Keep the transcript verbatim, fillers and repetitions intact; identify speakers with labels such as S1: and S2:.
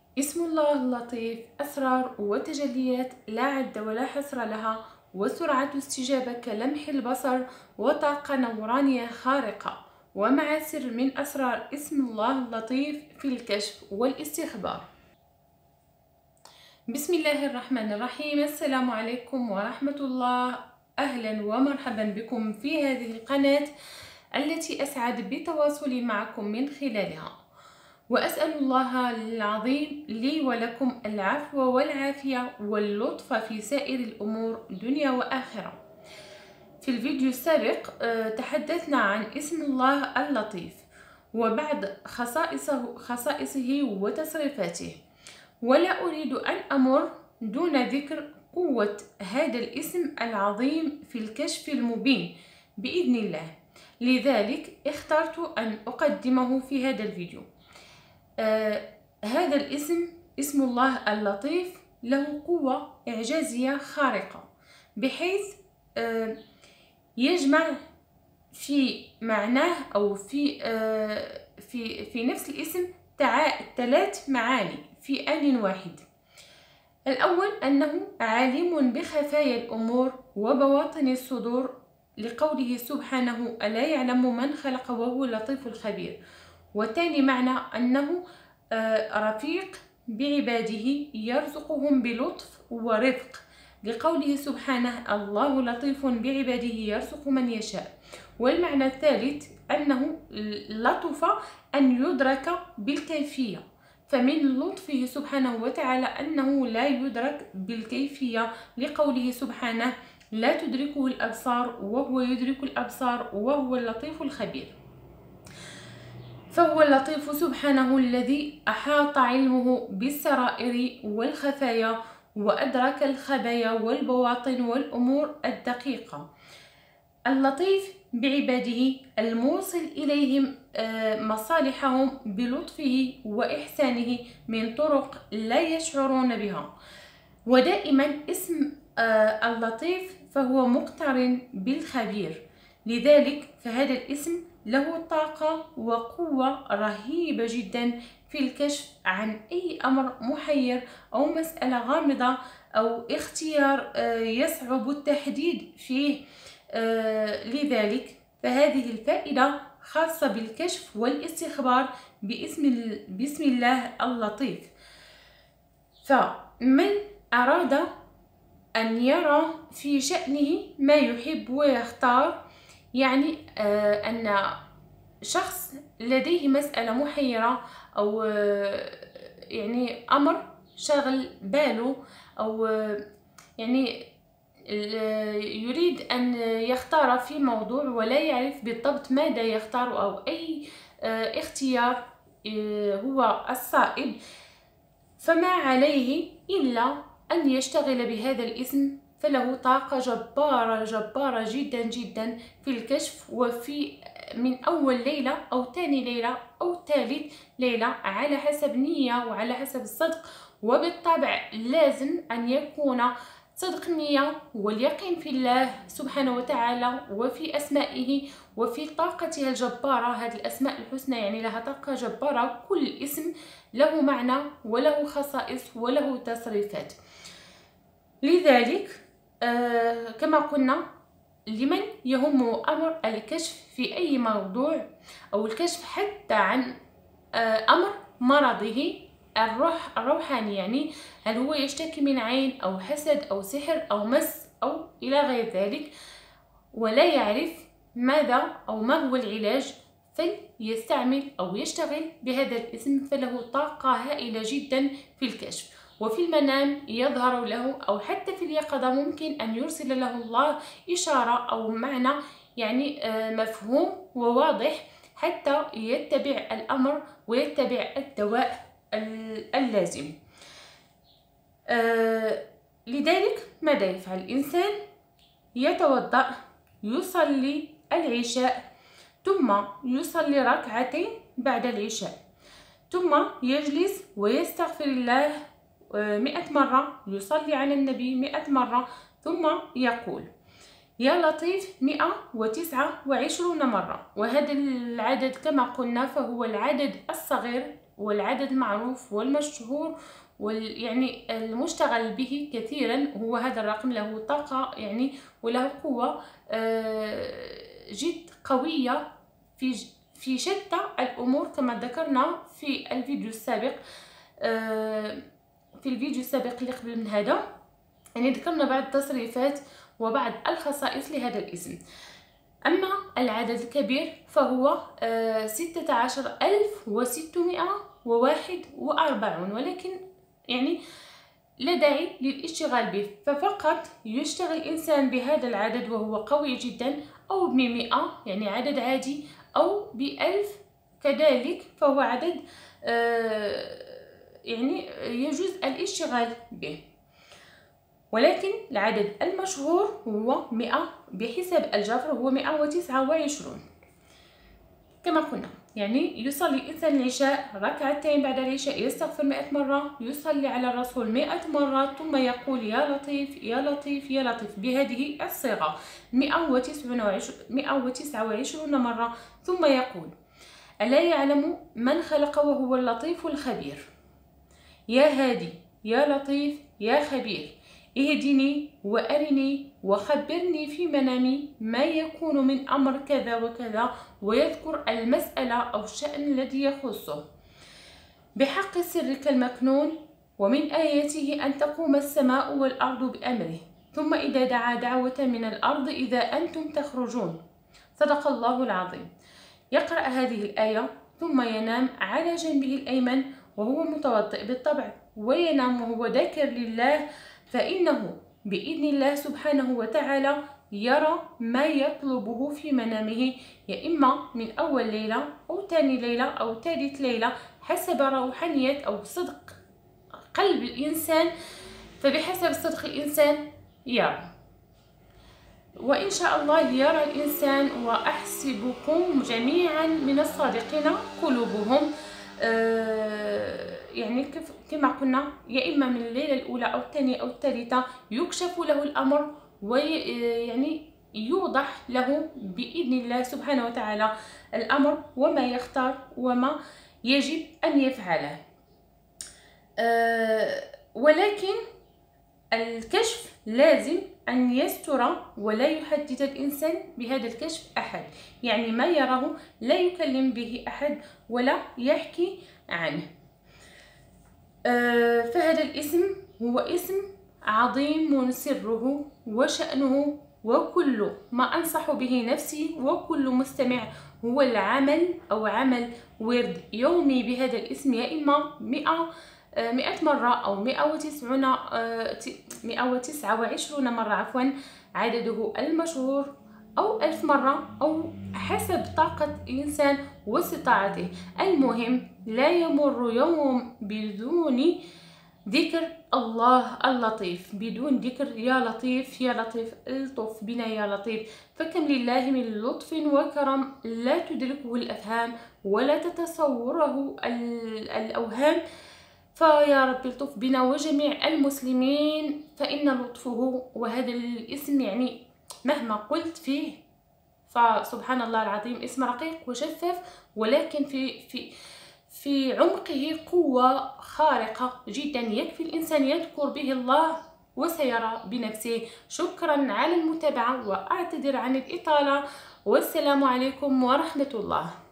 S1: اسم الله اللطيف أسرار وتجليات لا عد ولا حصر لها، وسرعة استجابة كلمح البصر، وطاقة نورانية خارقة، ومع سر من أسرار اسم الله اللطيف في الكشف والاستخبار. بسم الله الرحمن الرحيم. السلام عليكم ورحمة الله. أهلا ومرحبا بكم في هذه القناة التي أسعد بتواصلي معكم من خلالها، وأسأل الله العظيم لي ولكم العفو والعافية واللطف في سائر الأمور دنيا وآخرة. في الفيديو السابق تحدثنا عن اسم الله اللطيف وبعض خصائصه, خصائصه وتصريفاته، ولا أريد أن أمر دون ذكر قوة هذا الاسم العظيم في الكشف المبين بإذن الله. لذلك اخترت أن أقدمه في هذا الفيديو. آه هذا الاسم اسم الله اللطيف له قوة إعجازية خارقة، بحيث آه يجمع في معناه أو في آه في في نفس الاسم ثلاث معاني في آن واحد. الأول أنه عالم بخفايا الأمور وبواطن الصدور، لقوله سبحانه: ألا يعلم من خلق وهو اللطيف الخبير. والثاني معنى أنه رفيق بعباده يرزقهم بلطف ورفق، لقوله سبحانه: الله لطيف بعباده يرزق من يشاء. والمعنى الثالث أنه لطف أن يدرك بالكيفية، فمن لطفه سبحانه وتعالى أنه لا يدرك بالكيفية، لقوله سبحانه: لا تدركه الأبصار وهو يدرك الأبصار وهو اللطيف الخبير. فهو اللطيف سبحانه الذي أحاط علمه بالسرائر والخفايا، وأدرك الخبايا والبواطن والأمور الدقيقة. اللطيف بعباده الموصل إليهم مصالحهم بلطفه وإحسانه من طرق لا يشعرون بها. ودائما اسم اللطيف فهو مقترن بالخبير، لذلك فهذا الاسم له طاقة وقوة رهيبة جدا في الكشف عن أي أمر محير أو مسألة غامضة أو اختيار يصعب التحديد فيه. لذلك فهذه الفائدة خاصة بالكشف والاستخبار باسم, باسم الله اللطيف. فمن أراد أن يرى في شأنه ما يحب ويختار، يعني آه أن شخص لديه مسألة محيرة أو آه يعني أمر شغل باله، أو آه يعني يريد أن يختار في موضوع ولا يعرف بالضبط ماذا يختار أو أي آه اختيار آه هو الصائب، فما عليه إلا أن يشتغل بهذا الاسم، فله طاقة جبارة جبارة جدا جدا في الكشف، وفي من أول ليلة أو ثاني ليلة أو ثالث ليلة على حسب نية وعلى حسب الصدق. وبالطبع لازم أن يكون صدق النية واليقين في الله سبحانه وتعالى وفي أسمائه وفي طاقتها الجبارة. هذه الأسماء الحسنى يعني لها طاقة جبارة، كل اسم له معنى وله خصائص وله تصريفات. لذلك آه كما قلنا، لمن يهمه أمر الكشف في أي موضوع أو الكشف حتى عن آه أمر مرضه الروح الروحاني، يعني هل هو يشتكي من عين أو حسد أو سحر أو مس أو إلى غير ذلك، ولا يعرف ماذا أو ما هو العلاج، فليستعمل أو يشتغل بهذا الاسم، فله طاقة هائلة جدا في الكشف. وفي المنام يظهر له، أو حتى في اليقظة ممكن أن يرسل له الله إشارة أو معنى يعني مفهوم وواضح، حتى يتبع الأمر ويتبع الدواء اللازم. لذلك ماذا يفعل الإنسان؟ يتوضأ، يصلي العشاء، ثم يصلي ركعتين بعد العشاء، ثم يجلس ويستغفر الله مئة مرة، يصلي على النبي مئة مرة، ثم يقول: يا لطيف مئة وتسعة وعشرون مرة. وهذا العدد كما قلنا فهو العدد الصغير والعدد المعروف والمشهور ويعني المشتغل به كثيرا. هو هذا الرقم له طاقة يعني وله قوة جد قوية في في شتى الأمور كما ذكرنا في الفيديو السابق. في الفيديو السابق اللي قبل من هذا يعني ذكرنا بعض التصريفات وبعض الخصائص لهذا الاسم. أما العدد الكبير فهو ستة عشر ألف وستمائة وواحد وأربعون، ولكن يعني لا داعي للاشتغال به، ففقط يشتغل الإنسان بهذا العدد وهو قوي جدا، أو بمئة يعني عدد عادي، أو بألف كذلك فهو عدد يعني يجوز الاشتغال به. ولكن العدد المشهور هو مئة بحسب الجبر، هو مئة وتسعة وعشرين كما قلنا. يعني يصلي الإنسان العشاء ركعتين، بعد العشاء يستغفر مئة مرة، يصلي على الرسول مئة مرة، ثم يقول يا لطيف يا لطيف يا لطيف بهذه الصيغة مئة وتسعة وعشرين مرة، ثم يقول ألا يعلم من خلق وهو اللطيف الخبير، يا هادي يا لطيف يا خبير، اهدني وأرني وخبرني في منامي ما يكون من أمر كذا وكذا، ويذكر المسألة أو الشأن الذي يخصه بحق سرك المكنون، ومن آياته أن تقوم السماء والأرض بأمره، ثم إذا دعا دعوة من الأرض إذا أنتم تخرجون. صدق الله العظيم. يقرأ هذه الآية ثم ينام على جنبه الأيمن وهو متوضئ بالطبع، وينام وهو ذاكر لله، فإنه بإذن الله سبحانه وتعالى يرى ما يطلبه في منامه، يا إما من أول ليلة أو ثاني ليلة أو ثالث ليلة حسب روحانية أو صدق قلب الإنسان، فبحسب صدق الإنسان يرى. وإن شاء الله يرى الإنسان، وأحسبكم جميعا من الصادقين قلوبهم. آه يعني كما قلنا يا إما من الليلة الأولى أو الثانية أو الثالثة يكشف له الأمر، ويعني يوضح له بإذن الله سبحانه وتعالى الأمر وما يختار وما يجب أن يفعله. أه ولكن الكشف لازم أن يستر ولا يحدث الإنسان بهذا الكشف أحد، يعني ما يراه لا يكلم به أحد ولا يحكي عنه. أه فهذا الاسم هو اسم عظيم سره وشأنه، وكل ما أنصح به نفسي وكل مستمع هو العمل أو عمل ورد يومي بهذا الاسم، يا إما مئة مئة مرة أو مئة وتسعون مئة وتسعة وعشرين مرة عفوا عدده المشهور، أو ألف مرة، أو حسب طاقة الإنسان واستطاعته. المهم لا يمر يوم بدون ذكر الله اللطيف، بدون ذكر يا لطيف يا لطيف الطف بنا يا لطيف، فكم لله من لطف وكرم لا تدركه الأفهام ولا تتصوره الأوهام، فيا رب الطف بنا وجميع المسلمين، فإن لطفه. وهذا الاسم يعني مهما قلت فيه فسبحان الله العظيم اسم رقيق وشفاف، ولكن في في في عمقه قوة خارقة جدا، يكفي الإنسان يذكر به الله وسيرى بنفسه. شكرا على المتابعة وأعتذر عن الإطالة، والسلام عليكم ورحمة الله.